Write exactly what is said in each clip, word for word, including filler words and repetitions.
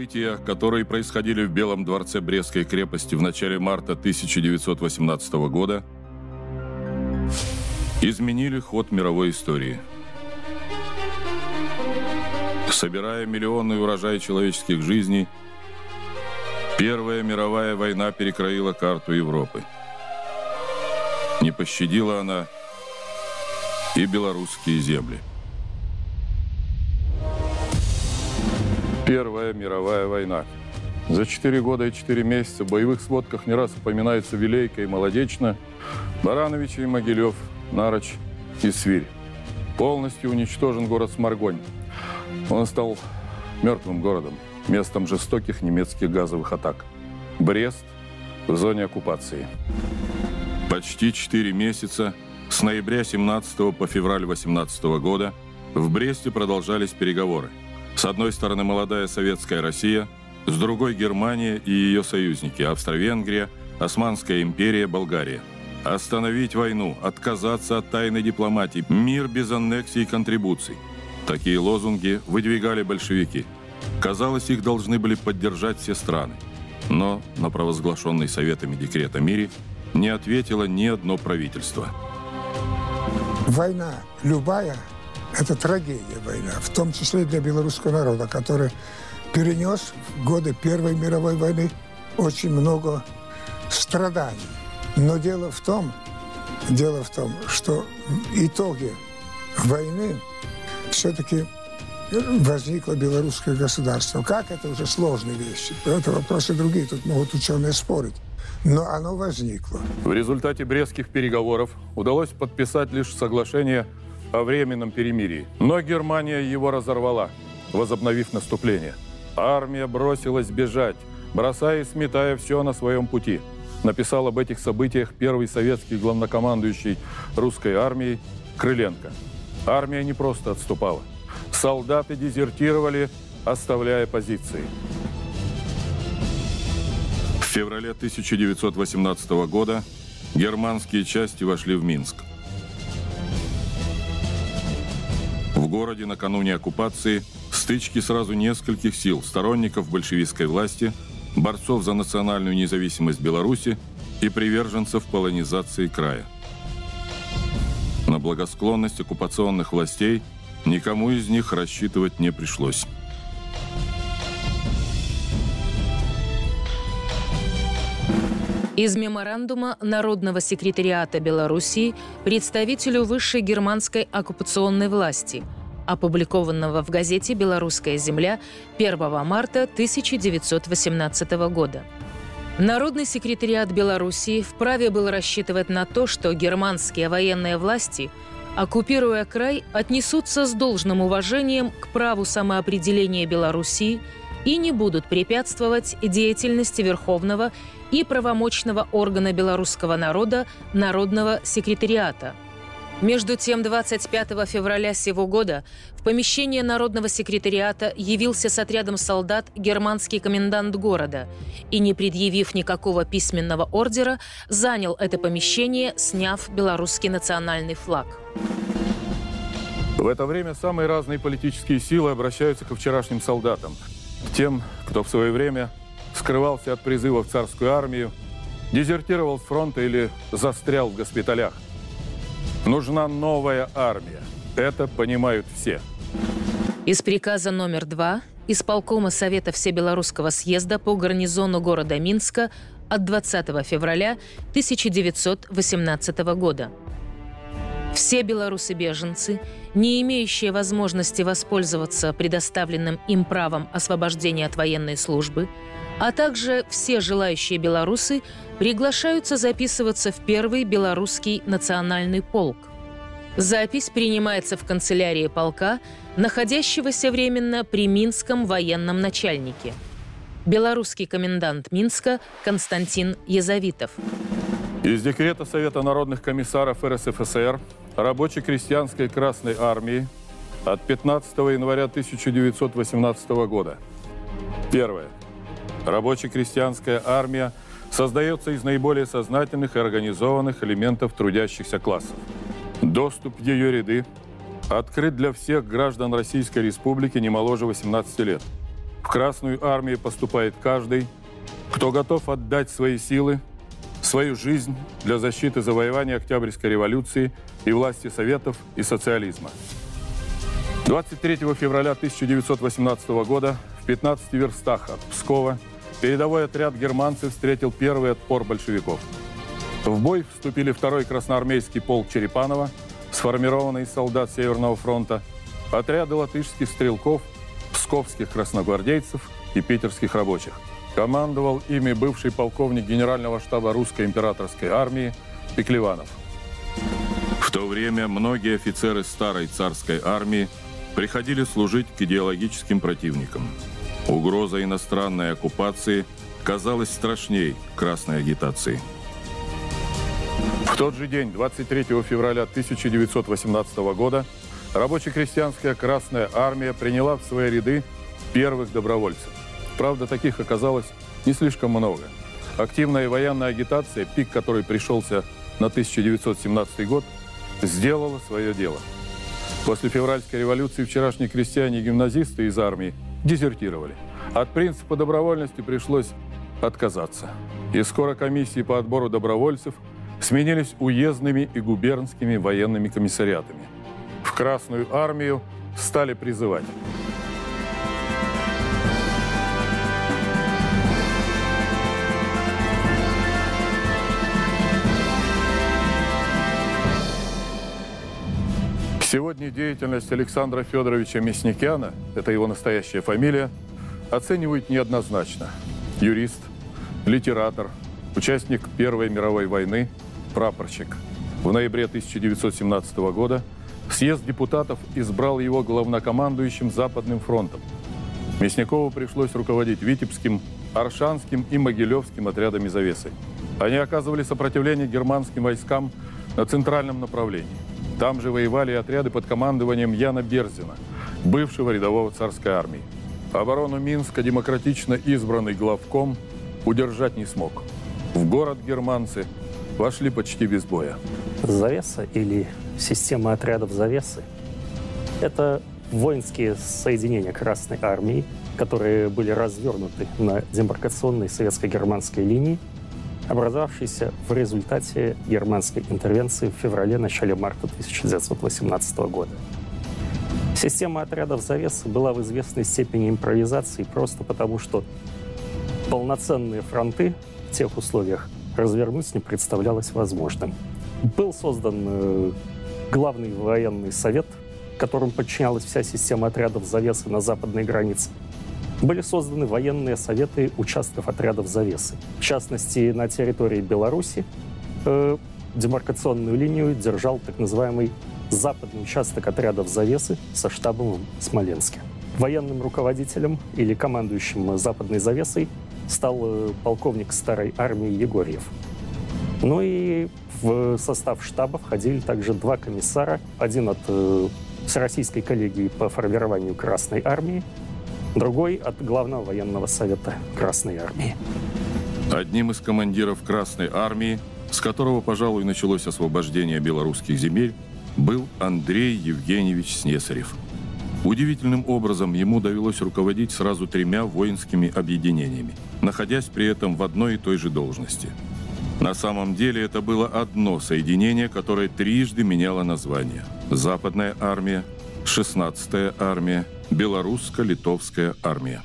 События, которые происходили в Белом дворце Брестской крепости в начале марта тысяча девятьсот восемнадцатого года, изменили ход мировой истории. Собирая миллионный урожай человеческих жизней, Первая мировая война перекроила карту Европы. Не пощадила она и белорусские земли. Первая мировая война. За четыре года и четыре месяца в боевых сводках не раз упоминаются Вилейка и Молодечно, Барановичи и Могилев, Нарочь и Свирь. Полностью уничтожен город Сморгонь. Он стал мертвым городом, местом жестоких немецких газовых атак. Брест в зоне оккупации. Почти четыре месяца, с ноября семнадцатого по февраль восемнадцатого года, в Бресте продолжались переговоры. С одной стороны молодая советская Россия, с другой Германия и ее союзники, Австро-Венгрия, Османская империя, Болгария. Остановить войну, отказаться от тайной дипломатии, мир без аннексий и контрибуций. Такие лозунги выдвигали большевики. Казалось, их должны были поддержать все страны. Но на провозглашенный Советами декрет о мире не ответило ни одно правительство. Война любая – это трагедия война, в том числе для белорусского народа, который перенес в годы Первой мировой войны очень много страданий. Но дело в том, дело в том, что в итоге войны все-таки возникло белорусское государство. Как это уже сложные вещи. Это вопросы другие, тут могут ученые спорить. Но оно возникло. В результате брестских переговоров удалось подписать лишь соглашение о временном перемирии. Но Германия его разорвала, возобновив наступление. Армия бросилась бежать, бросая и сметая все на своем пути. Написал об этих событиях первый советский главнокомандующий русской армией Крыленко. Армия не просто отступала. Солдаты дезертировали, оставляя позиции. В феврале тысяча девятьсот восемнадцатого года германские части вошли в Минск. В городе накануне оккупации стычки сразу нескольких сил сторонников большевистской власти, борцов за национальную независимость Беларуси и приверженцев полонизации края. На благосклонность оккупационных властей никому из них рассчитывать не пришлось. Из меморандума Народного секретариата Белоруссии представителю высшей германской оккупационной власти, опубликованного в газете «Белорусская земля» первого марта тысяча девятьсот восемнадцатого года. Народный секретариат Белоруссии вправе был рассчитывать на то, что германские военные власти, оккупируя край, отнесутся с должным уважением к праву самоопределения Белоруссии и не будут препятствовать деятельности Верховного и правомочного органа белорусского народа Народного секретариата. Между тем, двадцать пятого февраля сего года в помещение Народного секретариата явился с отрядом солдат германский комендант города и, не предъявив никакого письменного ордера, занял это помещение, сняв белорусский национальный флаг. В это время самые разные политические силы обращаются ко вчерашним солдатам, к тем, кто в свое время скрывался от призыва в царскую армию, дезертировал с фронта или застрял в госпиталях. Нужна новая армия. Это понимают все. Из приказа номер два исполкома Совета Всебелорусского съезда по гарнизону города Минска от двадцатого февраля тысяча девятьсот восемнадцатого года. Все белорусы-беженцы, не имеющие возможности воспользоваться предоставленным им правом освобождения от военной службы, а также все желающие белорусы приглашаются записываться в Первый белорусский национальный полк. Запись принимается в канцелярии полка, находящегося временно при Минском военном начальнике. Белорусский комендант Минска Константин Язовитов. Из декрета Совета народных комиссаров эр эс эф эс эр Рабоче-крестьянской Красной Армии от пятнадцатого января тысяча девятьсот восемнадцатого года. Первое. Рабоче-крестьянская армия создается из наиболее сознательных и организованных элементов трудящихся классов. Доступ в ее ряды открыт для всех граждан Российской Республики не моложе восемнадцати лет. В Красную армию поступает каждый, кто готов отдать свои силы, свою жизнь для защиты завоевания Октябрьской революции и власти Советов и социализма. двадцать третьего февраля тысяча девятьсот восемнадцатого года в пятнадцати верстах от Пскова передовой отряд германцев встретил первый отпор большевиков. В бой вступили второй красноармейский полк Черепанова, сформированный из солдат Северного фронта, отряды латышских стрелков, псковских красногвардейцев и питерских рабочих. Командовал ими бывший полковник генерального штаба русской императорской армии Пеклеванов. В то время многие офицеры старой царской армии приходили служить к идеологическим противникам. Угроза иностранной оккупации казалась страшней красной агитации. В тот же день, двадцать третьего февраля тысяча девятьсот восемнадцатого года, рабоче-крестьянская Красная армия приняла в свои ряды первых добровольцев. Правда, таких оказалось не слишком много. Активная военная агитация, пик которой пришелся на тысяча девятьсот семнадцатый год, сделала свое дело. После февральской революции вчерашние крестьяне и гимназисты из армии дезертировали. От принципа добровольности пришлось отказаться. И скоро комиссии по отбору добровольцев сменились уездными и губернскими военными комиссариатами. В Красную армию стали призывать. Сегодня деятельность Александра Федоровича Мясникяна, это его настоящая фамилия, оценивают неоднозначно. Юрист, литератор, участник Первой мировой войны, прапорщик. В ноябре тысяча девятьсот семнадцатого года съезд депутатов избрал его главнокомандующим Западным фронтом. Мясникову пришлось руководить Витебским, Оршанским и Могилевским отрядами завесы. Они оказывали сопротивление германским войскам на центральном направлении. Там же воевали отряды под командованием Яна Берзина, бывшего рядового царской армии. Оборону Минска демократично избранный главком удержать не смог. В город германцы вошли почти без боя. Завеса или система отрядов завесы – это воинские соединения Красной армии, которые были развернуты на демаркационной советско-германской линии, образовавшейся в результате германской интервенции в феврале-начале марта тысяча девятьсот восемнадцатого года. Система отрядов завесы была в известной степени импровизацией просто потому, что полноценные фронты в тех условиях развернуть не представлялось возможным. Был создан э, главный военный совет, которому подчинялась вся система отрядов завесы на западной границе. Были созданы военные советы участков отрядов завесы. В частности, на территории Беларуси э, демаркационную линию держал так называемый западный участок отрядов завесы со штабом в Смоленске. Военным руководителем или командующим западной завесой стал э, полковник старой армии Егорьев. Ну и в состав штаба входили также два комиссара. Один от э, Всероссийской коллегии по формированию Красной армии, другой от Главного военного совета Красной армии. Одним из командиров Красной армии, с которого, пожалуй, началось освобождение белорусских земель, был Андрей Евгеньевич Снесарев. Удивительным образом ему довелось руководить сразу тремя воинскими объединениями, находясь при этом в одной и той же должности. На самом деле это было одно соединение, которое трижды меняло название: Западная армия, шестнадцатая армия, Белорусско-Литовская армия.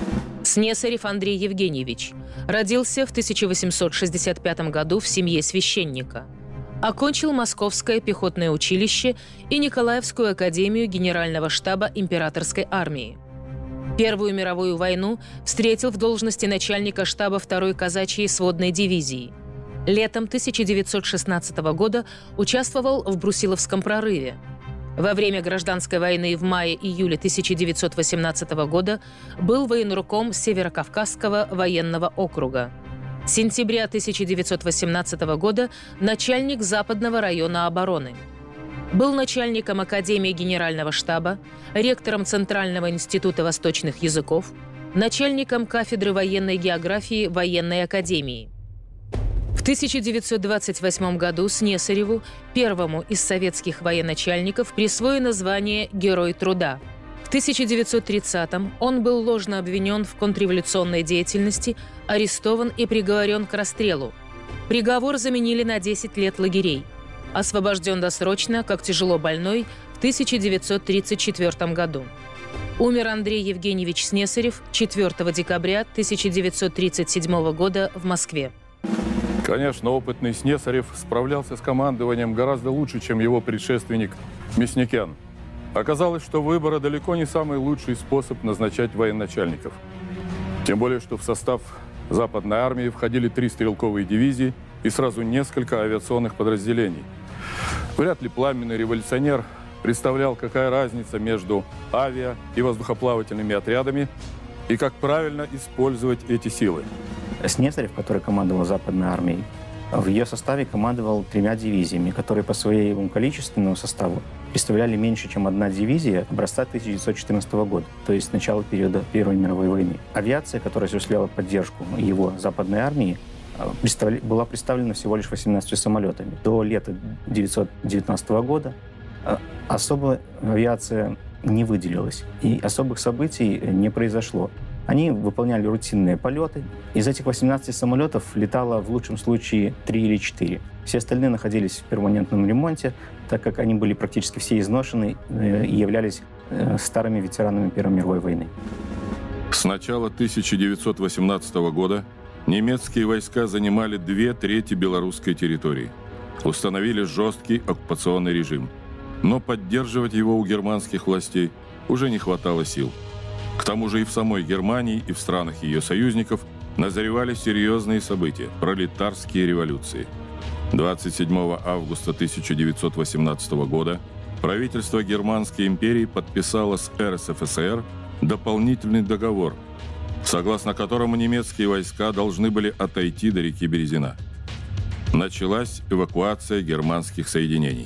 Снесарев Андрей Евгеньевич родился в тысяча восемьсот шестьдесят пятом году в семье священника. Окончил Московское пехотное училище и Николаевскую академию Генерального штаба императорской армии. Первую мировую войну встретил в должности начальника штаба второй казачьей сводной дивизии. Летом тысяча девятьсот шестнадцатого года участвовал в Брусиловском прорыве. Во время гражданской войны в мае-июле тысяча девятьсот восемнадцатого года был военруком Северокавказского военного округа. С сентября тысяча девятьсот восемнадцатого года начальник Западного района обороны. Был начальником Академии Генерального штаба, ректором Центрального института восточных языков, начальником кафедры военной географии Военной академии. В тысяча девятьсот двадцать восьмом году Снесареву, первому из советских военачальников, присвоено звание «Герой труда». В тысяча девятьсот тридцатом он был ложно обвинен в контрреволюционной деятельности, арестован и приговорен к расстрелу. Приговор заменили на десять лет лагерей. Освобожден досрочно, как тяжело больной, в тысяча девятьсот тридцать четвёртом году. Умер Андрей Евгеньевич Снесарев четвёртого декабря тысяча девятьсот тридцать седьмого года в Москве. Конечно, опытный Снесарев справлялся с командованием гораздо лучше, чем его предшественник Мясникян. Оказалось, что выбора далеко не самый лучший способ назначать военачальников. Тем более, что в состав Западной армии входили три стрелковые дивизии и сразу несколько авиационных подразделений. Вряд ли пламенный революционер представлял, какая разница между авиа- и воздухоплавательными отрядами и как правильно использовать эти силы. Снесарев, который командовал Западной армией, в ее составе командовал тремя дивизиями, которые по своему количественному составу представляли меньше, чем одна дивизия образца тысяча девятьсот четырнадцатого года, то есть начала периода Первой мировой войны. Авиация, которая осуществляла поддержку его Западной армии, была представлена всего лишь восемнадцатью самолетами. До лета тысяча девятьсот девятнадцатого года особо авиация не выделилась, и особых событий не произошло. Они выполняли рутинные полеты. Из этих восемнадцати самолетов летало в лучшем случае три или четыре. Все остальные находились в перманентном ремонте, так как они были практически все изношены и являлись старыми ветеранами Первой мировой войны. С начала тысяча девятьсот восемнадцатого года немецкие войска занимали две трети белорусской территории. Установили жесткий оккупационный режим. Но поддерживать его у германских властей уже не хватало сил. К тому же и в самой Германии, и в странах ее союзников назревали серьезные события – пролетарские революции. двадцать седьмого августа тысяча девятьсот восемнадцатого года правительство Германской империи подписало с эр эс эф эс эр дополнительный договор, согласно которому немецкие войска должны были отойти до реки Березина. Началась эвакуация германских соединений.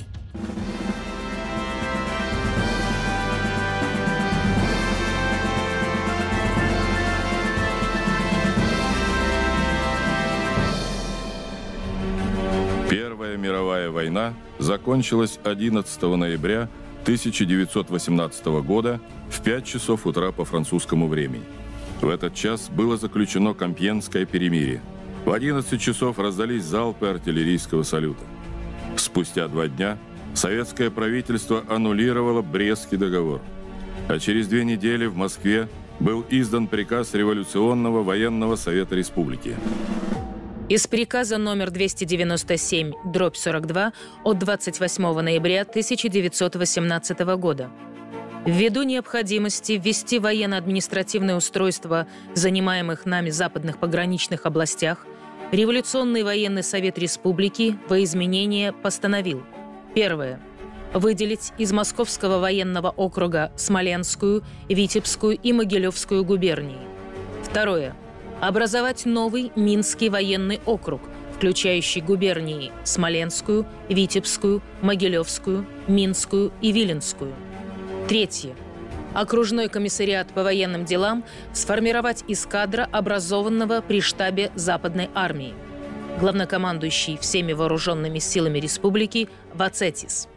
Первая мировая война закончилась одиннадцатого ноября тысяча девятьсот восемнадцатого года в пять часов утра по французскому времени. В этот час было заключено Компьенское перемирие. В одиннадцать часов раздались залпы артиллерийского салюта. Спустя два дня советское правительство аннулировало Брестский договор. А через две недели в Москве был издан приказ Революционного военного совета республики. Из приказа номер двести девяносто семь дробь сорок два от двадцать восьмого ноября тысяча девятьсот восемнадцатого года. Ввиду необходимости ввести военно-административное устройство занимаемых нами западных пограничных областях, Революционный военный совет республики во изменение постановил: первое. Выделить из Московского военного округа Смоленскую, Витебскую и Могилевскую губернии. Второе. Образовать новый Минский военный округ, включающий губернии Смоленскую, Витебскую, Могилевскую, Минскую и Виленскую. Третье. Окружной комиссариат по военным делам сформировать из кадра, образованного при штабе Западной армии. Главнокомандующий всеми вооруженными силами республики Вацетис.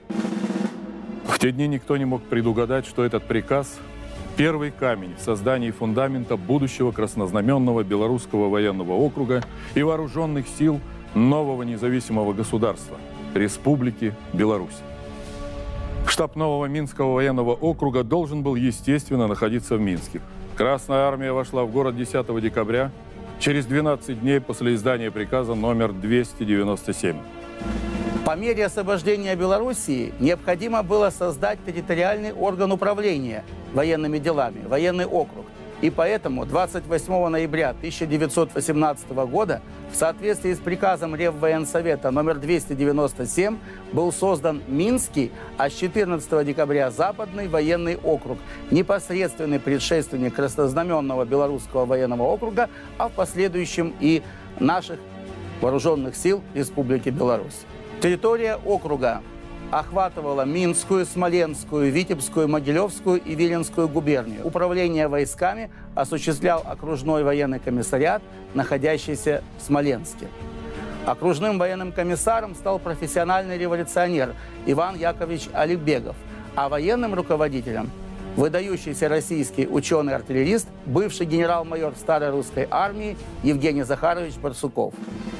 В те дни никто не мог предугадать, что этот приказ – первый камень в создании фундамента будущего краснознаменного Белорусского военного округа и вооруженных сил нового независимого государства – Республики Беларусь. Штаб нового Минского военного округа должен был, естественно, находиться в Минске. Красная армия вошла в город десятого декабря, через двенадцать дней после издания приказа номер двести девяносто семь. По мере освобождения Белоруссии необходимо было создать территориальный орган управления военными делами, военный округ. И поэтому двадцать восьмого ноября тысяча девятьсот восемнадцатого года в соответствии с приказом Реввоенсовета номер двести девяносто семь был создан Минский, а с четырнадцатого декабря Западный военный округ, непосредственный предшественник краснознаменного Белорусского военного округа, а в последующем и наших вооруженных сил Республики Беларусь. Территория округа охватывала Минскую, Смоленскую, Витебскую, Могилевскую и Виленскую губернию. Управление войсками осуществлял окружной военный комиссариат, находящийся в Смоленске. Окружным военным комиссаром стал профессиональный революционер Иван Яковлевич Аликбегов, а военным руководителем выдающийся российский ученый-артиллерист, бывший генерал-майор старой русской армии Евгений Захарович Барсуков.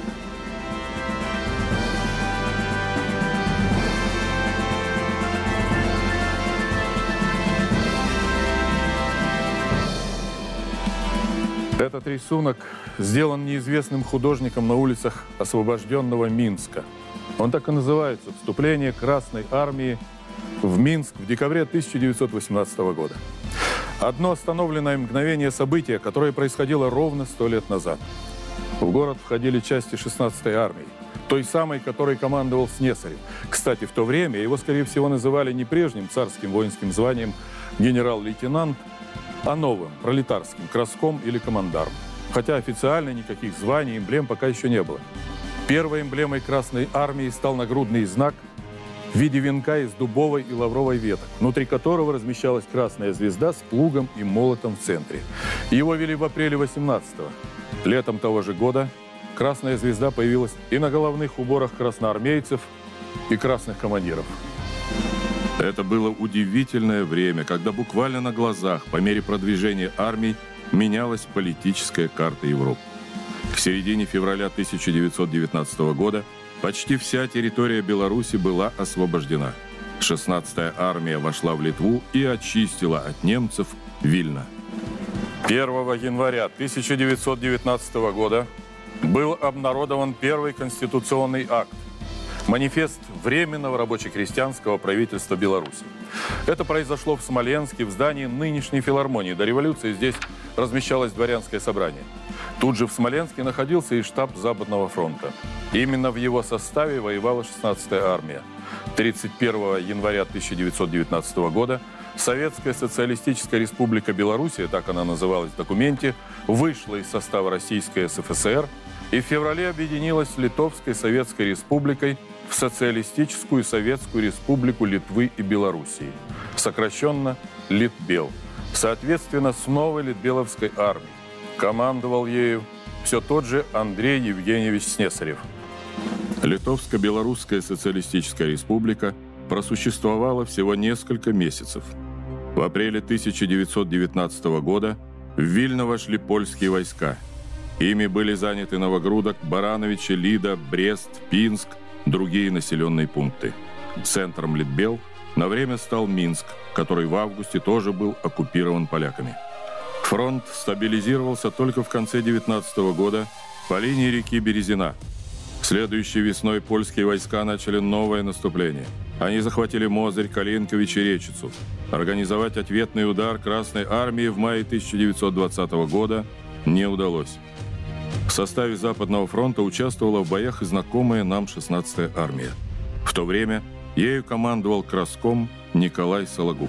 Этот рисунок сделан неизвестным художником на улицах освобожденного Минска. Он так и называется «Вступление Красной Армии в Минск в декабре тысяча девятьсот восемнадцатого года». Одно остановленное мгновение события, которое происходило ровно сто лет назад. В город входили части шестнадцатой армии, той самой, которой командовал Снесарев. Кстати, в то время его, скорее всего, называли не прежним царским воинским званием генерал-лейтенант, а новым, пролетарским, краском или командарм. Хотя официально никаких званий, эмблем пока еще не было. Первой эмблемой Красной Армии стал нагрудный знак в виде венка из дубовой и лавровой веток, внутри которого размещалась красная звезда с плугом и молотом в центре. Его ввели в апреле восемнадцатого. Летом того же года красная звезда появилась и на головных уборах красноармейцев и красных командиров. Это было удивительное время, когда буквально на глазах, по мере продвижения армий, менялась политическая карта Европы. К середине февраля тысяча девятьсот девятнадцатого года почти вся территория Беларуси была освобождена. шестнадцатая армия вошла в Литву и очистила от немцев Вильно. первого января тысяча девятьсот девятнадцатого года был обнародован первый конституционный акт – манифест Временного рабоче-крестьянского правительства Беларуси. Это произошло в Смоленске, в здании нынешней филармонии. До революции здесь размещалось дворянское собрание. Тут же в Смоленске находился и штаб Западного фронта. Именно в его составе воевала шестнадцатая армия. тридцать первого января тысяча девятьсот девятнадцатого года Советская социалистическая республика Белоруссия, так она называлась в документе, вышла из состава Российской СФСР и в феврале объединилась с Литовской Советской Республикой в Социалистическую Советскую Республику Литвы и Белоруссии, сокращенно Литбел, соответственно с новой Литбеловской армией. Командовал ею все тот же Андрей Евгеньевич Снесарев. Литовско-Белорусская Социалистическая Республика просуществовала всего несколько месяцев. В апреле тысяча девятьсот девятнадцатого года в Вильно вошли польские войска. Ими были заняты Новогрудок, Барановичи, Лида, Брест, Пинск, другие населенные пункты. Центром Литбел на время стал Минск, который в августе тоже был оккупирован поляками. Фронт стабилизировался только в конце девятнадцатого года по линии реки Березина. Следующей весной польские войска начали новое наступление. Они захватили Мозырь, Калинкович и Речицу. Организовать ответный удар Красной армии в мае тысяча девятьсот двадцатого года не удалось. В составе Западного фронта участвовала в боях и знакомая нам шестнадцатая армия. В то время ею командовал краском Николай Сологуб.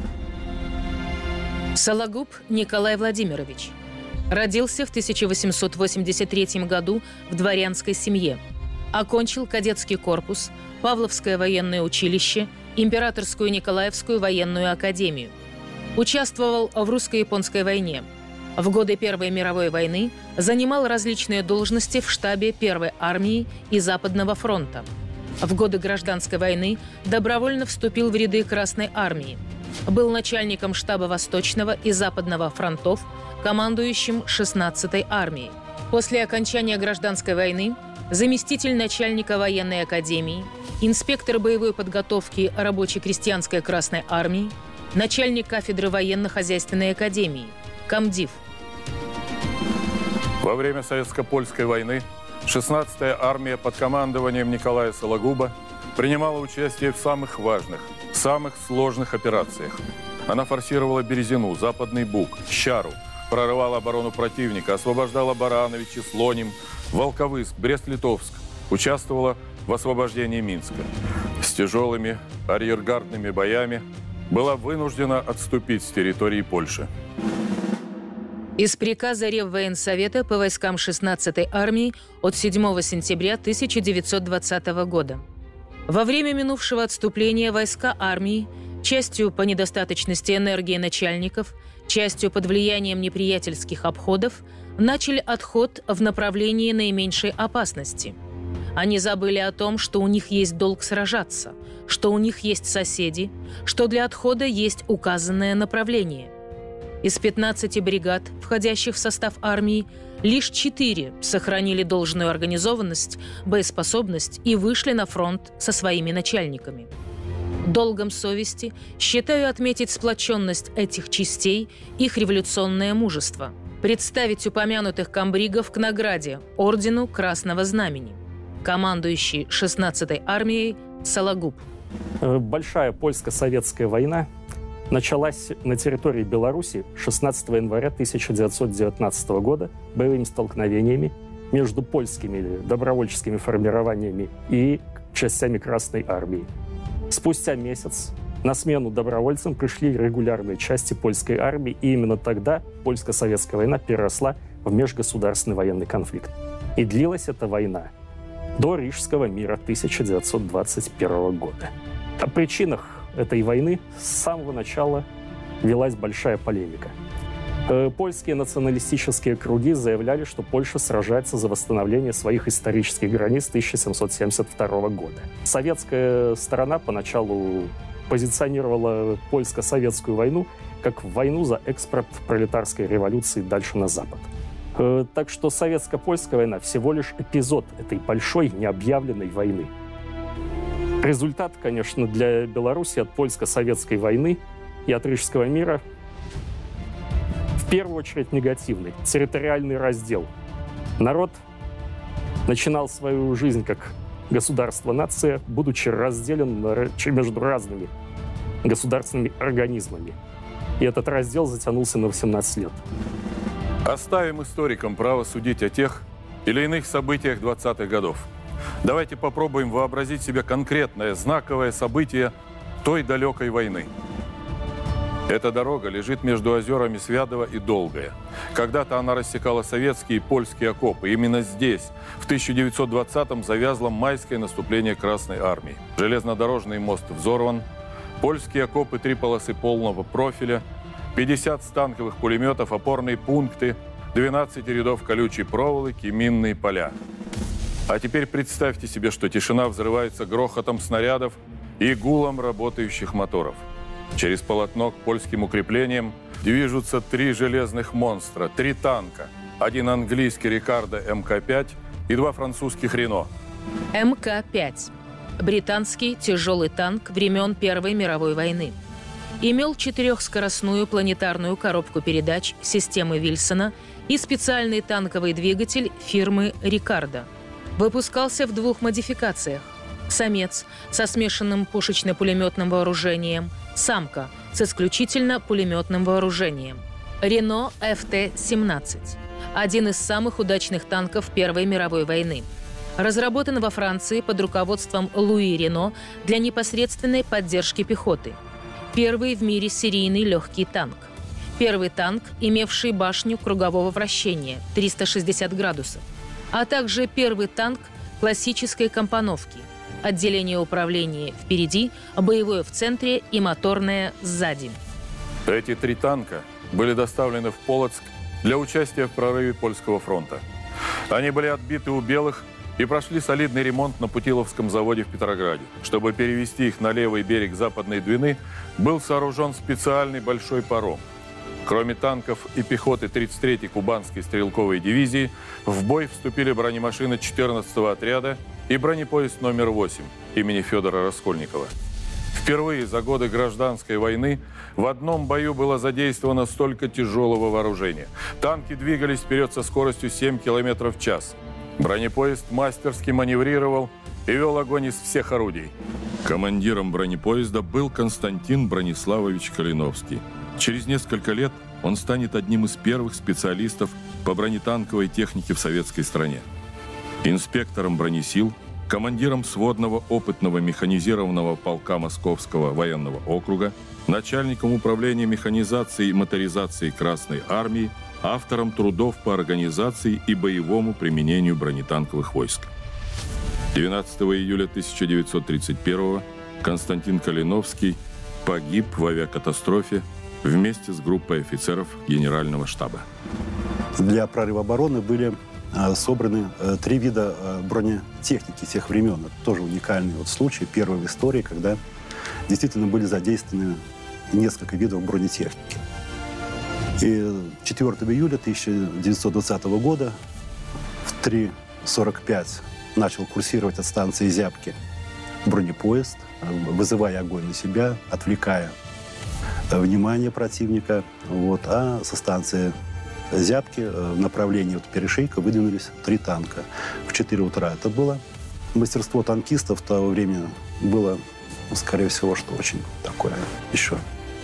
Сологуб Николай Владимирович родился в тысяча восемьсот восемьдесят третьем году в дворянской семье. Окончил кадетский корпус, Павловское военное училище, Императорскую Николаевскую военную академию. Участвовал в русско-японской войне. В годы Первой мировой войны занимал различные должности в штабе Первой армии и Западного фронта. В годы Гражданской войны добровольно вступил в ряды Красной армии. Был начальником штаба Восточного и Западного фронтов, командующим шестнадцатой армией. После окончания Гражданской войны заместитель начальника военной академии, инспектор боевой подготовки рабоче-крестьянской Красной армии, начальник кафедры военно-хозяйственной академии, комдив. Во время Советско-Польской войны шестнадцатая армия под командованием Николая Сологуба принимала участие в самых важных, самых сложных операциях. Она форсировала Березину, Западный Буг, Щару, прорывала оборону противника, освобождала Барановичи, Слоним, Волковыск, Брест-Литовск, участвовала в освобождении Минска. С тяжелыми арьергардными боями была вынуждена отступить с территории Польши. Из приказа Реввоенсовета по войскам шестнадцатой армии от седьмого сентября тысяча девятьсот двадцатого года. Во время минувшего отступления войска армии, частью по недостаточности энергии начальников, частью под влиянием неприятельских обходов, начали отход в направлении наименьшей опасности. Они забыли о том, что у них есть долг сражаться, что у них есть соседи, что для отхода есть указанное направление. Из пятнадцати бригад, входящих в состав армии, лишь четыре сохранили должную организованность, боеспособность и вышли на фронт со своими начальниками. Долгом совести считаю отметить сплоченность этих частей, их революционное мужество, представить упомянутых комбригов к награде Ордену Красного Знамени. Командующий шестнадцатой армией Сологуб. Большая польско-советская война началась на территории Беларуси шестнадцатого января тысяча девятьсот девятнадцатого года боевыми столкновениями между польскими добровольческими формированиями и частями Красной армии. Спустя месяц на смену добровольцам пришли регулярные части польской армии, и именно тогда польско-советская война переросла в межгосударственный военный конфликт. И длилась эта война до Рижского мира тысяча девятьсот двадцать первого года. О причинах этой войны с самого начала велась большая полемика. Польские националистические круги заявляли, что Польша сражается за восстановление своих исторических границ тысяча семьсот семьдесят второго года. Советская сторона поначалу позиционировала польско-советскую войну как войну за экспорт пролетарской революции дальше на Запад. Так что советско-польская война всего лишь эпизод этой большой необъявленной войны. Результат, конечно, для Беларуси от польско-советской войны и от Рижского мира в первую очередь негативный. Территориальный раздел. Народ начинал свою жизнь как государство-нация, будучи разделен между разными государственными организмами. И этот раздел затянулся на восемнадцать лет. Оставим историкам право судить о тех или иных событиях двадцатых годов. Давайте попробуем вообразить себе конкретное знаковое событие той далекой войны. Эта дорога лежит между озерами Свядово и Долгое. Когда-то она рассекала советские и польские окопы. Именно здесь, в тысяча девятьсот двадцатом, завязло майское наступление Красной армии. Железнодорожный мост взорван, польские окопы три полосы полного профиля, пятьдесят станковых пулеметов, опорные пункты, двенадцать рядов колючей проволоки, минные поля. А теперь представьте себе, что тишина взрывается грохотом снарядов и гулом работающих моторов. Через полотно к польским укреплениям движутся три железных монстра, три танка. Один английский Рикардо эм ка пять и два французских Рено. эм ка пять. Британский тяжелый танк времен Первой мировой войны. Имел четырехскоростную планетарную коробку передач системы Вильсона и специальный танковый двигатель фирмы «Рикардо». Выпускался в двух модификациях. Самец со смешанным пушечно-пулеметным вооружением, самка с исключительно пулеметным вооружением. Рено эф тэ семнадцать. Один из самых удачных танков Первой мировой войны. Разработан во Франции под руководством Луи Рено для непосредственной поддержки пехоты. Первый в мире серийный легкий танк. Первый танк, имевший башню кругового вращения триста шестьдесят градусов, а также первый танк классической компоновки. Отделение управления впереди, боевое в центре и моторное сзади. Эти три танка были доставлены в Полоцк для участия в прорыве Польского фронта. Они были отбиты у белых и прошли солидный ремонт на Путиловском заводе в Петрограде. Чтобы перевести их на левый берег Западной Двины, был сооружен специальный большой паром. Кроме танков и пехоты тридцать третьей Кубанской стрелковой дивизии, в бой вступили бронемашины четырнадцатого отряда и бронепоезд номер восемь имени Федора Раскольникова. Впервые за годы гражданской войны в одном бою было задействовано столько тяжелого вооружения. Танки двигались вперед со скоростью семь километров в час. Бронепоезд мастерски маневрировал и вел огонь из всех орудий. Командиром бронепоезда был Константин Брониславович Калиновский. Через несколько лет он станет одним из первых специалистов по бронетанковой технике в советской стране. Инспектором бронесил, командиром сводного опытного механизированного полка Московского военного округа, начальником управления механизации и моторизации Красной армии, автором трудов по организации и боевому применению бронетанковых войск. двенадцатого июля тысяча девятьсот тридцать первого Константин Калиновский погиб в авиакатастрофе вместе с группой офицеров Генерального штаба. Для прорыва обороны были собраны три вида бронетехники тех времен. Это тоже уникальный вот случай, первый в истории, когда действительно были задействованы несколько видов бронетехники. И четвёртого июля тысяча девятьсот двадцатого года в три сорок пять начал курсировать от станции Зябки бронепоезд, вызывая огонь на себя, отвлекая внимание противника. Вот. А со станции Зябки в направлении вот Перешейка выдвинулись три танка в четыре утра. Это было мастерство танкистов того времени было, скорее всего, что очень такое еще.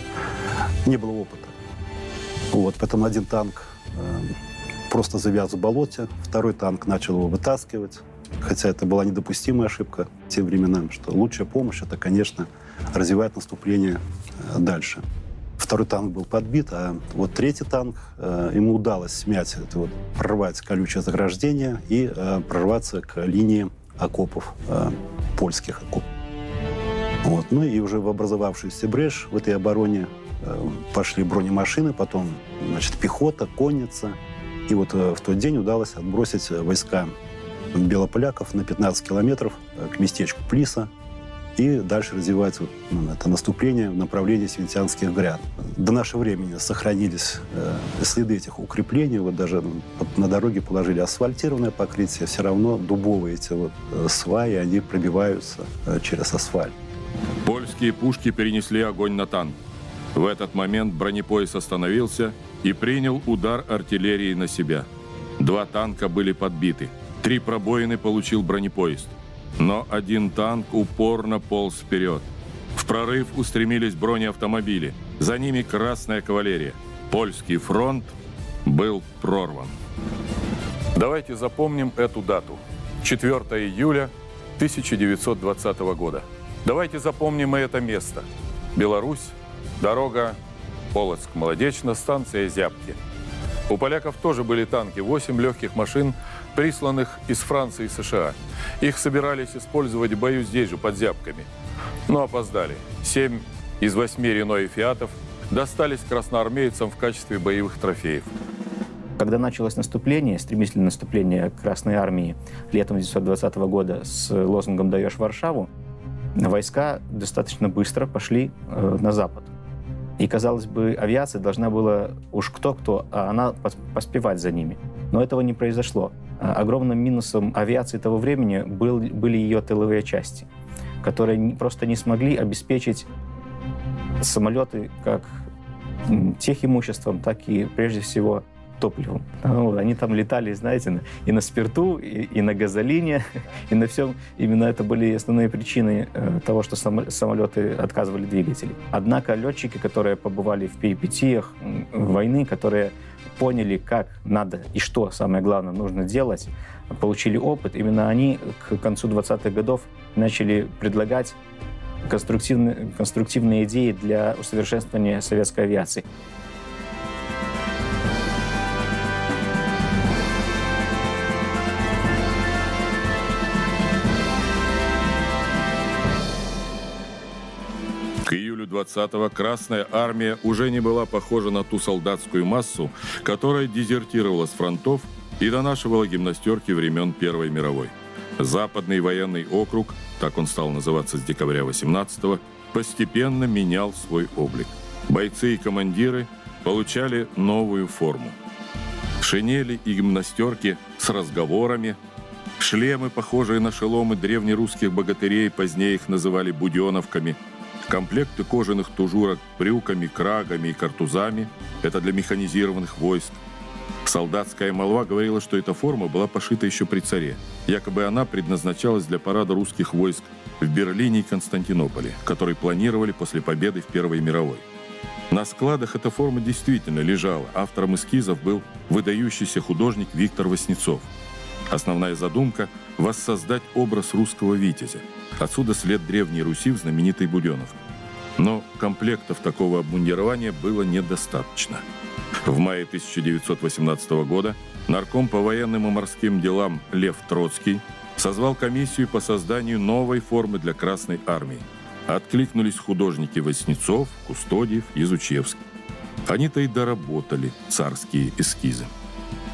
Не было опыта. Вот. Поэтому один танк э, просто завяз в болоте, второй танк начал его вытаскивать. Хотя это была недопустимая ошибка тем временам, что лучшая помощь — это, конечно, развивать наступление дальше. Второй танк был подбит, а вот третий танк, э, ему удалось смять, это вот, прорвать колючее заграждение и э, прорваться к линии окопов, э, польских окопов. Вот. Ну и уже в образовавшуюся брешь в этой обороне э, пошли бронемашины, потом, значит, пехота, конница. И вот э, в тот день удалось отбросить войска белополяков на пятнадцать километров к местечку Плиса. И дальше развивается ну, это наступление в направлении Свинтянских гряд. До нашего времени сохранились э, следы этих укреплений. Вот даже ну, вот на дороге положили асфальтированное покрытие. Все равно дубовые эти вот, э, сваи, они пробиваются э, через асфальт. Польские пушки перенесли огонь на танк. В этот момент бронепоезд остановился и принял удар артиллерии на себя. Два танка были подбиты. Три пробоины получил бронепоезд. Но один танк упорно полз вперед. В прорыв устремились бронеавтомобили. За ними красная кавалерия. Польский фронт был прорван. Давайте запомним эту дату. четвёртого июля тысяча девятьсот двадцатого года. Давайте запомним и это место. Беларусь, дорога Полоцк-Молодечно, станция Зябки. У поляков тоже были танки, восемь легких машин, присланных из Франции и США. Их собирались использовать в бою здесь же, под Зябками. Но опоздали. Семь из восьми Рено и Фиатов достались красноармейцам в качестве боевых трофеев. Когда началось наступление, стремительное наступление Красной Армии летом тысяча девятьсот двадцатого года с лозунгом «Даешь Варшаву», войска достаточно быстро пошли э, на запад. И, казалось бы, авиация должна была, уж кто-кто, а она поспевать за ними. Но этого не произошло. Огромным минусом авиации того времени был, были ее тыловые части, которые просто не смогли обеспечить самолеты как техимуществом, так и, прежде всего, топливом. Ну, они там летали, знаете, и на спирту, и, и на газолине, и на всем. Именно это были основные причины э, того, что самолеты отказывали двигатели. Однако летчики, которые побывали в перипетиях войны, которые поняли, как надо и что, самое главное, нужно делать, получили опыт, именно они к концу двадцатых годов начали предлагать конструктивные, конструктивные идеи для усовершенствования советской авиации. К июлю двадцатого Красная Армия уже не была похожа на ту солдатскую массу, которая дезертировала с фронтов и донашивала гимнастерки времен Первой мировой. Западный военный округ, так он стал называться с декабря восемнадцатого, постепенно менял свой облик. Бойцы и командиры получали новую форму. Шинели и гимнастерки с разговорами, шлемы, похожие на шеломы древнерусских богатырей, позднее их называли буденовками, комплекты кожаных тужурок брюками, крагами и картузами – это для механизированных войск. Солдатская молва говорила, что эта форма была пошита еще при царе. Якобы она предназначалась для парада русских войск в Берлине и Константинополе, который планировали после победы в Первой мировой. На складах эта форма действительно лежала. Автором эскизов был выдающийся художник Виктор Васнецов. Основная задумка – воссоздать образ русского витязя. Отсюда след Древней Руси в знаменитой Буденовке. Но комплектов такого обмундирования было недостаточно. В мае тысяча девятьсот восемнадцатого года нарком по военным и морским делам Лев Троцкий созвал комиссию по созданию новой формы для Красной Армии. Откликнулись художники Васнецов, Кустодиев, Язучевский. Они-то и доработали царские эскизы.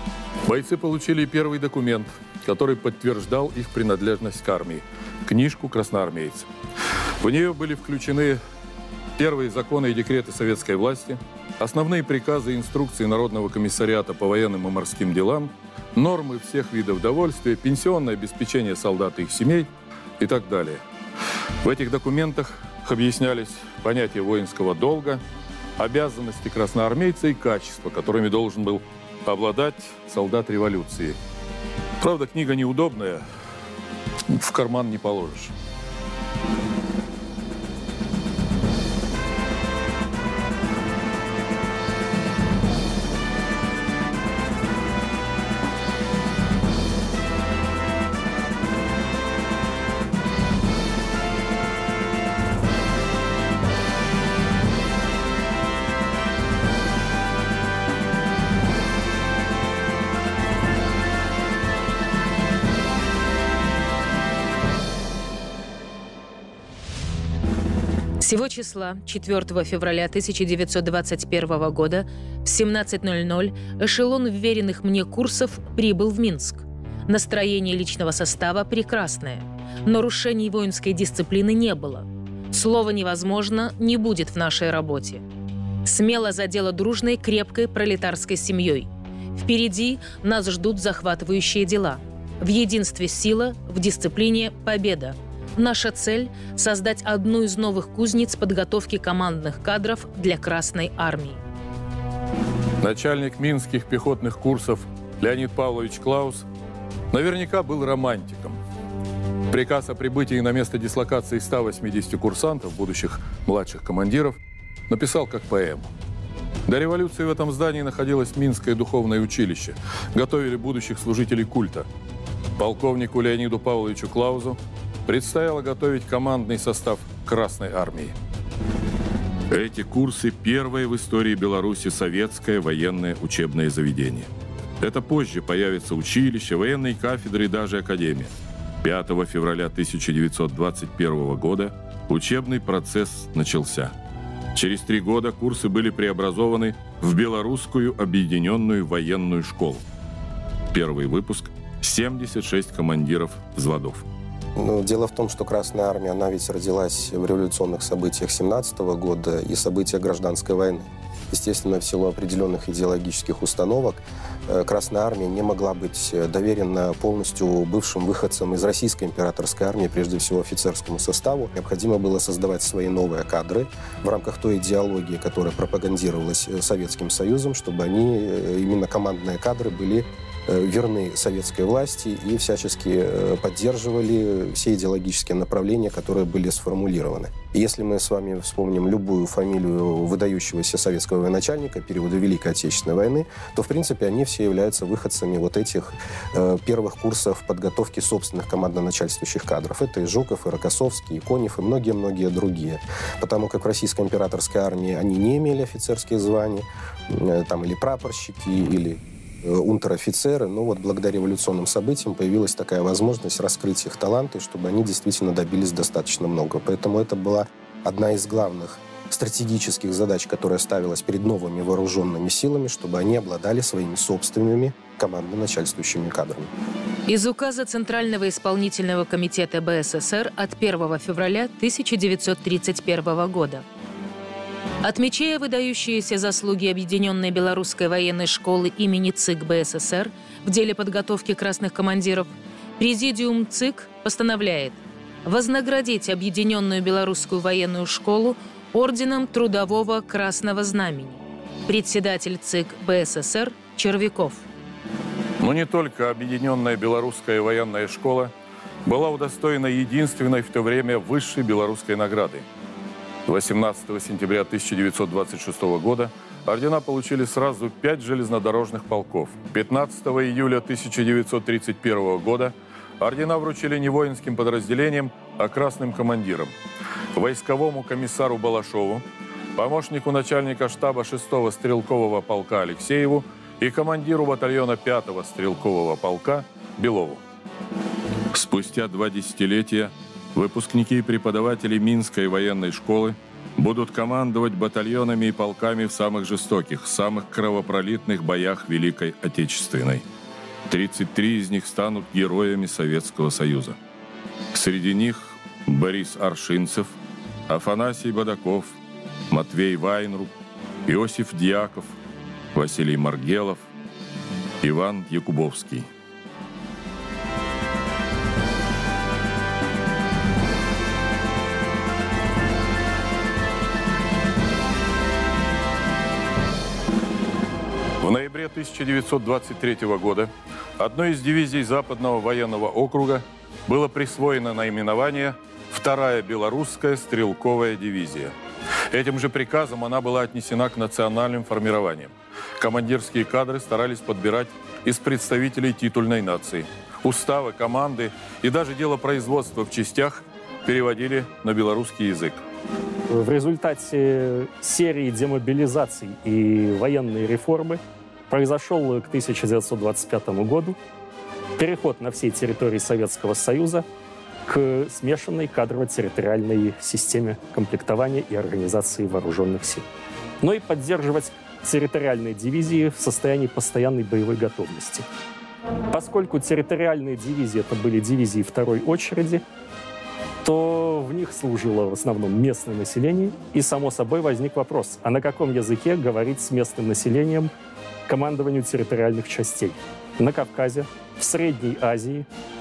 Бойцы получили первый документ, который подтверждал их принадлежность к армии – книжку красноармейца. В нее были включены первые законы и декреты советской власти, основные приказы и инструкции Народного комиссариата по военным и морским делам, нормы всех видов довольствия, пенсионное обеспечение солдат и их семей и так далее. В этих документах объяснялись понятия воинского долга, обязанности красноармейца и качества, которыми должен был обладать солдат революции. Правда, книга неудобная, в карман не положишь. Сего числа, четвёртого февраля тысяча девятьсот двадцать первого года, в семнадцать ноль ноль эшелон вверенных мне курсов прибыл в Минск. Настроение личного состава прекрасное. Нарушений воинской дисциплины не было. Слово «невозможно» не будет в нашей работе. Смело за дело дружной, крепкой пролетарской семьей. Впереди нас ждут захватывающие дела. В единстве сила, в дисциплине победа. Наша цель – создать одну из новых кузниц подготовки командных кадров для Красной армии. Начальник минских пехотных курсов Леонид Павлович Клаус наверняка был романтиком. Приказ о прибытии на место дислокации ста восьмидесяти курсантов, будущих младших командиров, написал как поэму. До революции в этом здании находилось Минское духовное училище. Готовили будущих служителей культа. Полковнику Леониду Павловичу Клаузу предстояло готовить командный состав Красной армии. Эти курсы – первое в истории Беларуси советское военное учебное заведение. Это позже появится училище, военные кафедры и даже академия. пятого февраля тысяча девятьсот двадцать первого года учебный процесс начался. Через три года курсы были преобразованы в Белорусскую объединенную военную школу. Первый выпуск – семьдесят шесть командиров взводов. Ну, дело в том, что Красная армия, она ведь родилась в революционных событиях семнадцатого года и событиях гражданской войны. Естественно, в силу определенных идеологических установок Красная армия не могла быть доверена полностью бывшим выходцам из российской императорской армии, прежде всего офицерскому составу. Необходимо было создавать свои новые кадры в рамках той идеологии, которая пропагандировалась Советским Союзом, чтобы они, именно командные кадры, были верны советской власти и всячески поддерживали все идеологические направления, которые были сформулированы. И если мы с вами вспомним любую фамилию выдающегося советского военачальника периода Великой Отечественной войны, то, в принципе, они все являются выходцами вот этих э, первых курсов подготовки собственных командно-начальствующих кадров. Это и Жуков, и Рокоссовский, и Конев, и многие-многие другие. Потому как в российской императорской армии они не имели офицерские звания, э, там или прапорщики, или унтер-офицеры, но вот благодаря революционным событиям появилась такая возможность раскрыть их таланты, чтобы они действительно добились достаточно много. Поэтому это была одна из главных стратегических задач, которая ставилась перед новыми вооруженными силами, чтобы они обладали своими собственными командно-начальствующими кадрами. Из указа Центрального исполнительного комитета БССР от первого февраля тысяча девятьсот тридцать первого года. Отмечая выдающиеся заслуги Объединенной Белорусской военной школы имени ЦИК БССР в деле подготовки красных командиров, Президиум ЦИК постановляет вознаградить Объединенную Белорусскую военную школу орденом Трудового Красного Знамени. Председатель ЦИК БССР Червяков. Но не только Объединенная Белорусская военная школа была удостоена единственной в то время высшей белорусской награды. восемнадцатого сентября тысяча девятьсот двадцать шестого года ордена получили сразу пять железнодорожных полков. пятнадцатого июля тысяча девятьсот тридцать первого года ордена вручили не воинским подразделениям, а красным командирам. Войсковому комиссару Балашову, помощнику начальника штаба шестого стрелкового полка Алексееву и командиру батальона пятого стрелкового полка Белову. Спустя два десятилетия выпускники и преподаватели Минской военной школы будут командовать батальонами и полками в самых жестоких, самых кровопролитных боях Великой Отечественной. тридцать три из них станут героями Советского Союза. Среди них Борис Аршинцев, Афанасий Бадаков, Матвей Вайнруб, Иосиф Дьяков, Василий Маргелов, Иван Якубовский. В ноябре тысяча девятьсот двадцать третьего года одной из дивизий Западного военного округа было присвоено наименование «Вторая белорусская стрелковая дивизия». Этим же приказом она была отнесена к национальным формированиям. Командирские кадры старались подбирать из представителей титульной нации. Уставы, команды и даже дело производства в частях переводили на белорусский язык. В результате серии демобилизаций и военной реформы произошел к тысяча девятьсот двадцать пятому году переход на всей территории Советского Союза к смешанной кадрово-территориальной системе комплектования и организации вооруженных сил. Но и поддерживать территориальные дивизии в состоянии постоянной боевой готовности. Поскольку территориальные дивизии это были дивизии второй очереди, то в них служило в основном местное население, и, само собой, возник вопрос, а на каком языке говорить с местным населением командованию территориальных частей? На Кавказе, в Средней Азии,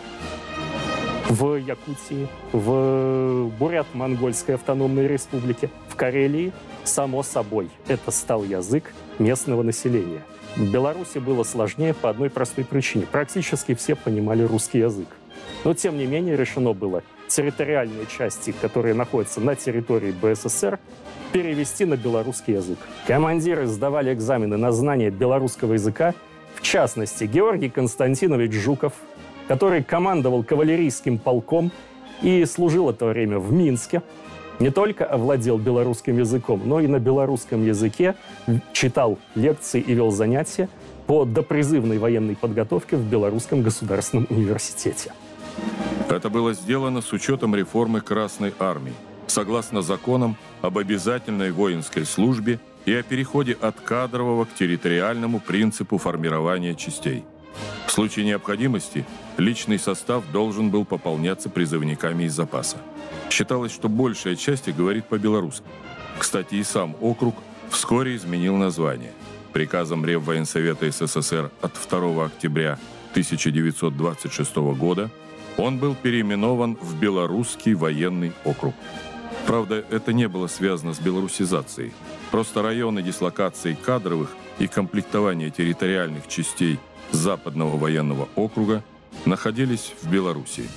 в Якутии, в Бурят-Монгольской автономной республике, в Карелии, само собой, это стал язык местного населения. В Беларуси было сложнее по одной простой причине. Практически все понимали русский язык. Но, тем не менее, решено было территориальные части, которые находятся на территории БССР, перевести на белорусский язык. Командиры сдавали экзамены на знание белорусского языка, в частности, Георгий Константинович Жуков, который командовал кавалерийским полком и служил это время в Минске, не только овладел белорусским языком, но и на белорусском языке читал лекции и вел занятия по допризывной военной подготовке в Белорусском государственном университете. Это было сделано с учетом реформы Красной Армии, согласно законам об обязательной воинской службе и о переходе от кадрового к территориальному принципу формирования частей. В случае необходимости личный состав должен был пополняться призывниками из запаса. Считалось, что большая часть говорит по-белорусски. Кстати, и сам округ вскоре изменил название. Приказом Реввоенсовета СССР от второго октября тысяча девятьсот двадцать шестого года он был переименован в Белорусский военный округ. Правда, это не было связано с белорусизацией. Просто районы дислокации кадровых и комплектования территориальных частей Западного военного округа находились в Белоруссии.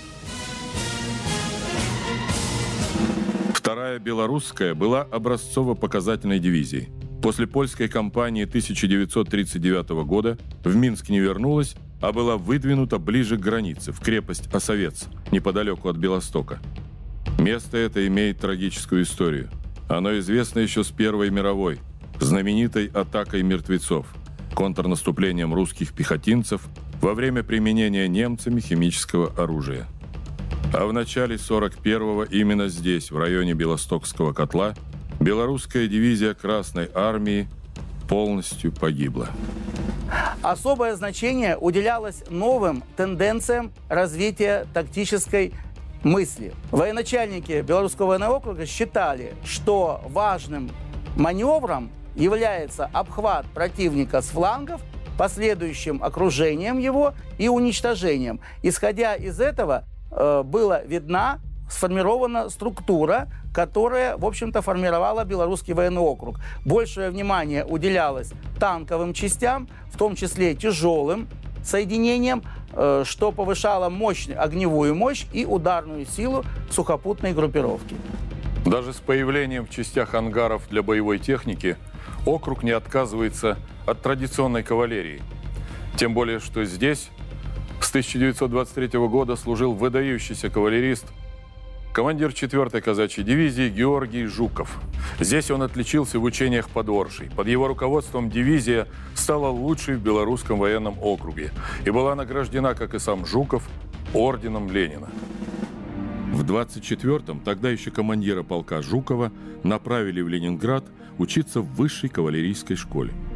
Вторая белорусская была образцово-показательной дивизией. После польской кампании тысяча девятьсот тридцать девятого года в Минск не вернулась, а была выдвинута ближе к границе, в крепость Осовец, неподалеку от Белостока. Место это имеет трагическую историю. Оно известно еще с Первой мировой, знаменитой атакой мертвецов, контрнаступлением русских пехотинцев во время применения немцами химического оружия. А в начале сорок первого именно здесь, в районе Белостокского котла, белорусская дивизия Красной Армии полностью погибла. Особое значение уделялось новым тенденциям развития тактической мысли. Военачальники Белорусского военного округа считали, что важным маневром является обхват противника с флангов, последующим окружением его и уничтожением. Исходя из этого, э, была видна, сформирована структура, которая, в общем-то, формировала Белорусский военный округ. Большее внимание уделялось танковым частям, в том числе тяжелым соединениям, э, что повышало мощь, огневую мощь и ударную силу сухопутной группировки. Даже с появлением в частях ангаров для боевой техники округ не отказывается от традиционной кавалерии. Тем более, что здесь с тысяча девятьсот двадцать третьего года служил выдающийся кавалерист, командир четвёртой казачьей дивизии Георгий Жуков. Здесь он отличился в учениях под Оршей. Под его руководством дивизия стала лучшей в Белорусском военном округе и была награждена, как и сам Жуков, орденом Ленина. В двадцать четвёртом тогда еще командира полка Жукова направили в Ленинград учиться в высшей кавалерийской школе.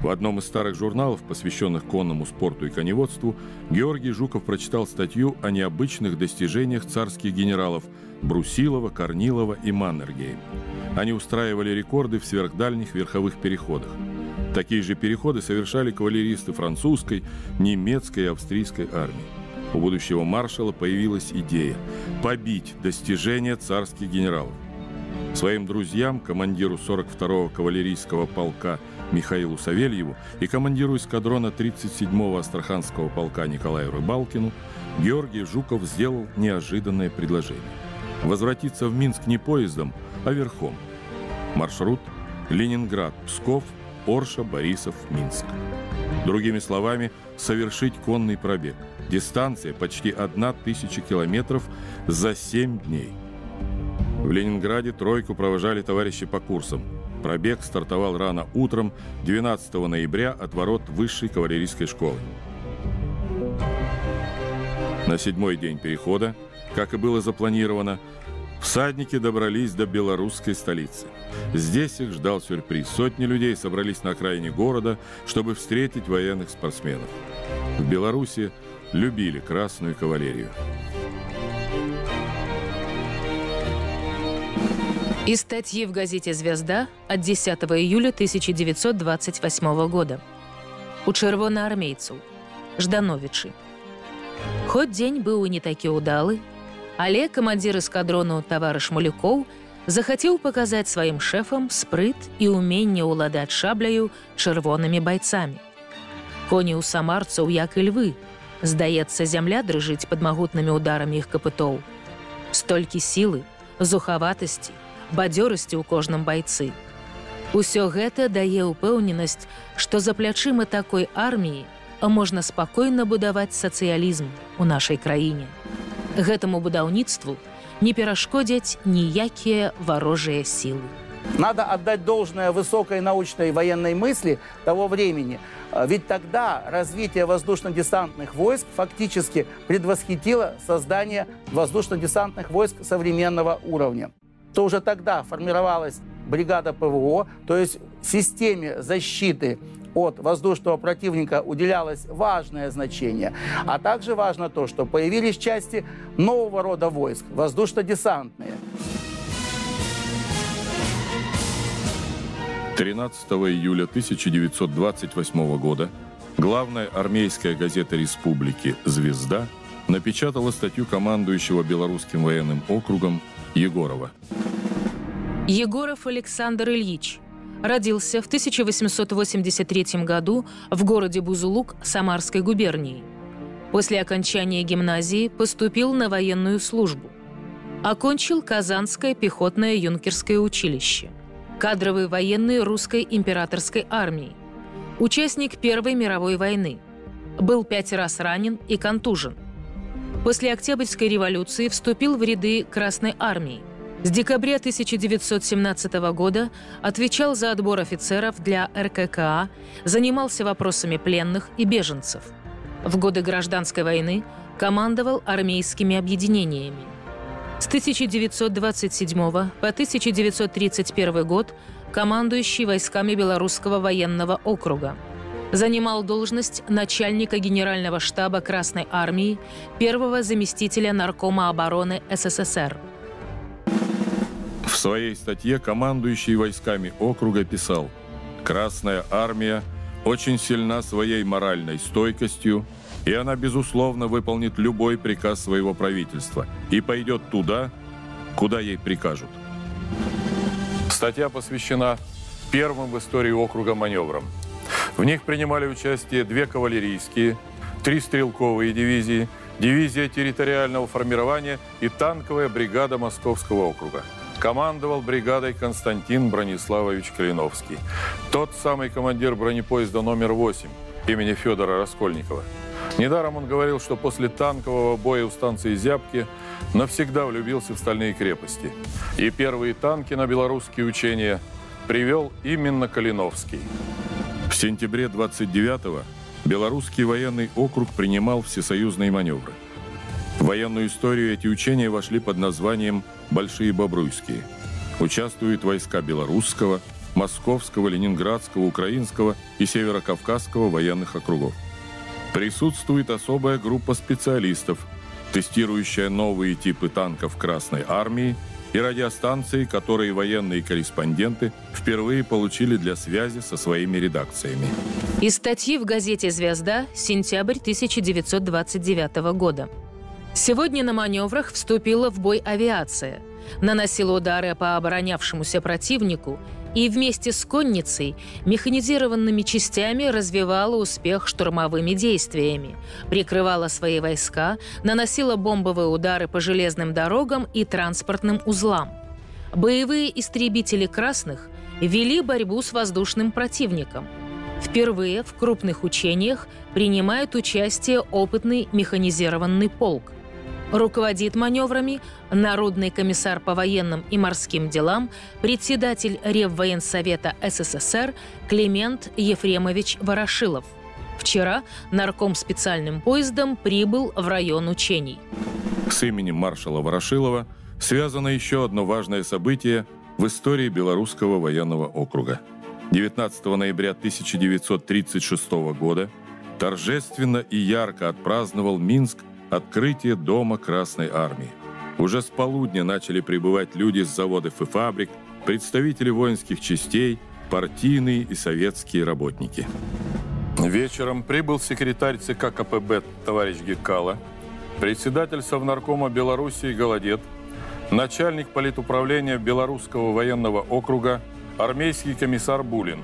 В одном из старых журналов, посвященных конному спорту и коневодству, Георгий Жуков прочитал статью о необычных достижениях царских генералов Брусилова, Корнилова и Маннергейма. Они устраивали рекорды в сверхдальних верховых переходах. Такие же переходы совершали кавалеристы французской, немецкой и австрийской армии. У будущего маршала появилась идея побить достижения царских генералов. Своим друзьям, командиру сорок второго кавалерийского полка Михаилу Савельеву и командиру эскадрона тридцать седьмого Астраханского полка Николаю Рыбалкину, Георгий Жуков сделал неожиданное предложение – возвратиться в Минск не поездом, а верхом. Маршрут – Ленинград, Псков, Орша, Борисов, Минск. Другими словами, совершить конный пробег. Дистанция почти одна тысяча километров за семь дней. В Ленинграде тройку провожали товарищи по курсам. Пробег стартовал рано утром двенадцатого ноября от ворот Высшей кавалерийской школы. На седьмой день перехода, как и было запланировано, всадники добрались до белорусской столицы. Здесь их ждал сюрприз. Сотни людей собрались на окраине города, чтобы встретить военных спортсменов. В Беларуси любили красную кавалерию. Из статьи в газете «Звезда» от десятого июля тысяча девятьсот двадцать восьмого года. У чырвонаармейцаў, Ждановичы. Хоть день быў і не такі ўдалы, але камандзір эскадрону таварыш Малюкоў захацеў паказаць сваім шэфам спрыт і ўменне ўладаць шабляю чырвонымі байцамі. Коні ў самарцаў, як і львы, здаецца, зямля дрыжыць пад магутнымі ўдарамі іх капытоў. Столькі сілы, зухаватасці, бадзёрасці ў кожным байцы. Усё гэта дае ўпэўненасць, што за плячыма такой арміі можна спакойна будаваць сацыялізм у нашай краіне. Гэтаму будаўніцтву не перашкодзяць ніякія варожыя сілы. Надо отдать должное высокой научной военной мысли того времени. Ведь тогда развитие воздушно-десантных войск фактически предвосхитило создание воздушно-десантных войск современного уровня. То уже тогда формировалась бригада ПВО, то есть системе защиты от воздушного противника уделялось важное значение. А также важно то, что появились части нового рода войск, воздушно-десантные. тринадцатого июля тысяча девятьсот двадцать восьмого года главная армейская газета республики «Звезда» напечатала статью командующего Белорусским военным округом Егорова. Егоров Александр Ильич родился в тысяча восемьсот восемьдесят третьем году в городе Бузулук Самарской губернии. После окончания гимназии поступил на военную службу. Окончил Казанское пехотное юнкерское училище. Кадровый военный русской императорской армии. Участник Первой мировой войны. Был пять раз ранен и контужен. После Октябрьской революции вступил в ряды Красной армии. С декабря тысяча девятьсот семнадцатого года отвечал за отбор офицеров для эр ка ка а, занимался вопросами пленных и беженцев. В годы Гражданской войны командовал армейскими объединениями. С тысяча девятьсот двадцать седьмого по тысяча девятьсот тридцать первый год командующий войсками Белорусского военного округа. Занимал должность начальника Генерального штаба Красной армии, первого заместителя наркома обороны эс эс эс эр. В своей статье командующий войсками округа писал: «Красная армия очень сильна своей моральной стойкостью, и она, безусловно, выполнит любой приказ своего правительства и пойдет туда, куда ей прикажут». Статья посвящена первым в истории округа маневрам. В них принимали участие две кавалерийские, три стрелковые дивизии, дивизия территориального формирования и танковая бригада Московского округа. Командовал бригадой Константин Брониславович Калиновский, тот самый командир бронепоезда номер восемь имени Федора Раскольникова. Недаром он говорил, что после танкового боя у станции Зябки навсегда влюбился в стальные крепости. И первые танки на белорусские учения привел именно Калиновский. В сентябре двадцать девятого Белорусский военный округ принимал всесоюзные маневры. В военную историю эти учения вошли под названием «Большие Бобруйские». Участвуют войска Белорусского, Московского, Ленинградского, Украинского и Северокавказского военных округов. Присутствует особая группа специалистов, тестирующая новые типы танков Красной Армии и радиостанции, которые военные корреспонденты впервые получили для связи со своими редакциями. Из статьи в газете «Звезда», сентябрь тысяча девятьсот двадцать девятого года. Сегодня на маневрах вступила в бой авиация, наносила удары по оборонявшемуся противнику и вместе с конницей механизированными частями развивала успех штурмовыми действиями, прикрывала свои войска, наносила бомбовые удары по железным дорогам и транспортным узлам. Боевые истребители красных вели борьбу с воздушным противником. Впервые в крупных учениях принимает участие опытный механизированный полк. Руководит маневрами Народный комиссар по военным и морским делам, председатель Реввоенсовета СССР Климент Ефремович Ворошилов. Вчера нарком специальным поездом прибыл в район учений. С именем маршала Ворошилова связано еще одно важное событие в истории Белорусского военного округа. девятнадцатого ноября тысяча девятьсот тридцать шестого года торжественно и ярко отпраздновал Минск открытие Дома Красной Армии. Уже с полудня начали прибывать люди с заводов и фабрик, представители воинских частей, партийные и советские работники. Вечером прибыл секретарь ЦК КПБ товарищ Геккало, председатель Совнаркома Белоруссии Голодец, начальник политуправления Белорусского военного округа, армейский комиссар Булин.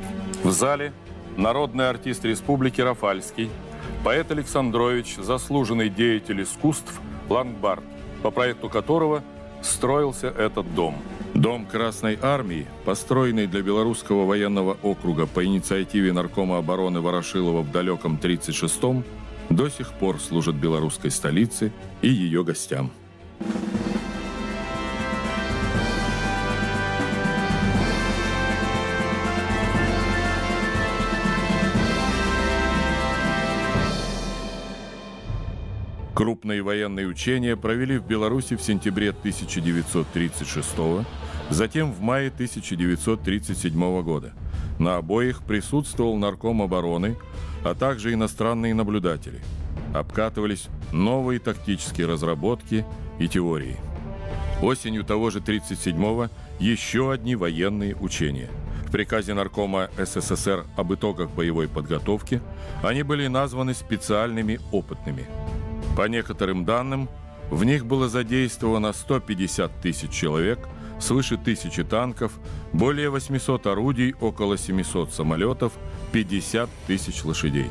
В зале народный артист республики Рафальский, поэт Александрович, заслуженный деятель искусств Лангбард, по проекту которого строился этот дом. Дом Красной Армии, построенный для Белорусского военного округа по инициативе Наркома обороны Ворошилова в далеком тридцать шестом, до сих пор служит белорусской столице и ее гостям. Крупные военные учения провели в Беларуси в сентябре тысяча девятьсот тридцать шестого, затем в мае тысяча девятьсот тридцать седьмого года. На обоих присутствовал нарком обороны, а также иностранные наблюдатели. Обкатывались новые тактические разработки и теории. Осенью того же тридцать седьмого еще одни военные учения. В приказе Наркома СССР об итогах боевой подготовки они были названы специальными опытными. По некоторым данным, в них было задействовано сто пятьдесят тысяч человек, свыше тысячи танков, более восьмисот орудий, около семисот самолетов, пятьдесят тысяч лошадей.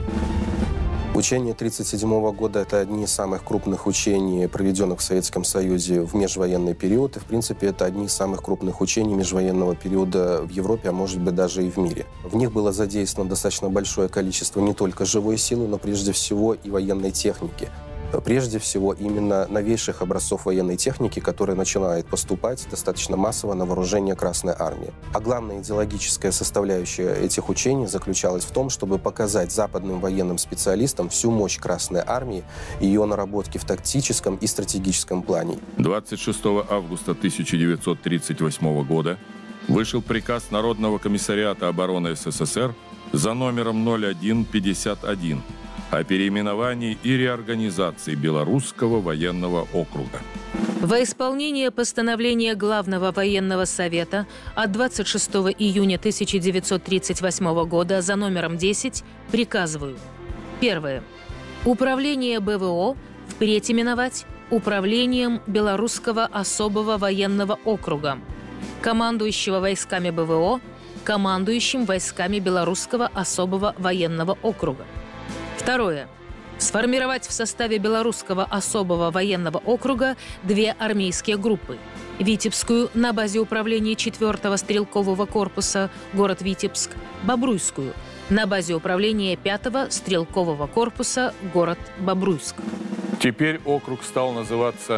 Учения тридцать седьмого года – это одни из самых крупных учений, проведенных в Советском Союзе в межвоенный период. И, в принципе, это одни из самых крупных учений межвоенного периода в Европе, а может быть даже и в мире. В них было задействовано достаточно большое количество не только живой силы, но прежде всего и военной техники. Прежде всего, именно новейших образцов военной техники, которая начинает поступать достаточно массово на вооружение Красной Армии. А главная идеологическая составляющая этих учений заключалась в том, чтобы показать западным военным специалистам всю мощь Красной Армии и ее наработки в тактическом и стратегическом плане. двадцать шестого августа тысяча девятьсот тридцать восьмого года вышел приказ Народного комиссариата обороны СССР за номером ноль один пятьдесят один о переименовании и реорганизации Белорусского военного округа. Во исполнение постановления Главного военного совета от двадцать шестого июня тысяча девятьсот тридцать восьмого года за номером десять приказываю. Первое. Управление БВО впредь именовать Управлением Белорусского особого военного округа, командующего войсками БВО командующим войсками Белорусского особого военного округа. Второе. Сформировать в составе Белорусского особого военного округа две армейские группы. Витебскую на базе управления четвёртого стрелкового корпуса, город Витебск, Бобруйскую на базе управления пятого стрелкового корпуса, город Бобруйск. Теперь округ стал называться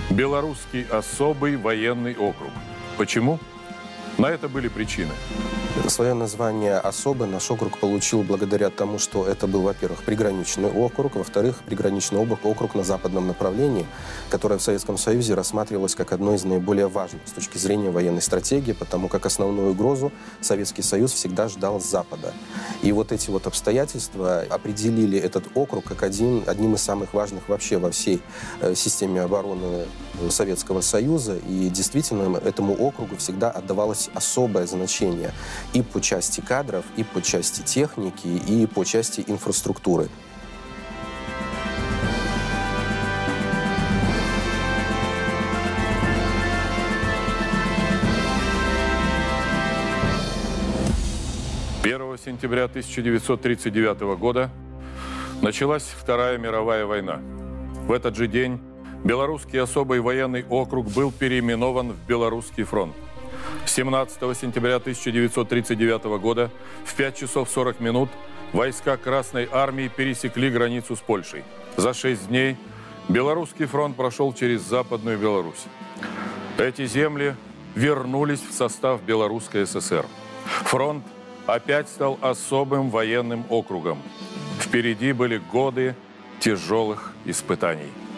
Белорусский особый военный округ. Почему? На это были причины. Свое название «Особый» наш округ получил благодаря тому, что это был, во-первых, приграничный округ, во-вторых, приграничный округ, округ на западном направлении, которое в Советском Союзе рассматривалось как одно из наиболее важных с точки зрения военной стратегии, потому как основную угрозу Советский Союз всегда ждал с запада. И вот эти вот обстоятельства определили этот округ как один, одним из самых важных вообще во всей э, системе обороны Советского Союза. И действительно этому округу всегда отдавалось особое значение и по части кадров, и по части техники, и по части инфраструктуры. первого сентября тысяча девятьсот тридцать девятого года началась Вторая мировая война. В этот же день Белорусский особый военный округ был переименован в Белорусский фронт. семнадцатого сентября тысяча девятьсот тридцать девятого года в пять часов сорок минут войска Красной Армии пересекли границу с Польшей. За шесть дней Белорусский фронт прошел через Западную Беларусь. Эти земли вернулись в состав Белорусской ССР. Фронт опять стал особым военным округом. Впереди были годы тяжелых испытаний.